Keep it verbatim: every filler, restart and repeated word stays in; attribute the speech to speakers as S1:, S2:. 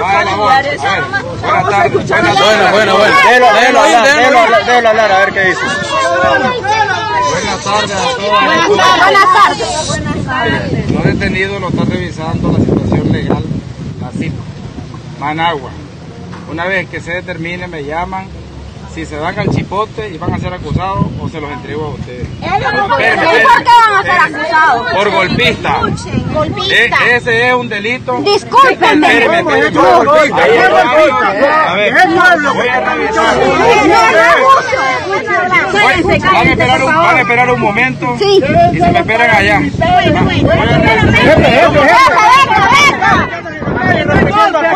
S1: Buenas tardes.
S2: Bueno, bueno, bueno. Déjelo hablar, déjelo hablar, a ver qué dice.
S1: Buenas tardes a todos.
S3: Buenas tardes. Buenas tardes.
S1: Los detenidos lo están revisando la situación legal, la C I P, Managua. Una vez que se determine, me llaman si se van al chipote y van a ser acusados o se los entrego a ustedes.
S3: ¿Por qué van a ser acusados?
S1: Por golpista.
S3: Golpista.
S1: E ese es un delito.
S3: Discúlpenme.
S1: Espéreme, espéreme. A ver, voy a revisar. Van a esperar un, van a esperar un momento
S3: Sí.
S1: y se me esperan allá. Voy a revisar.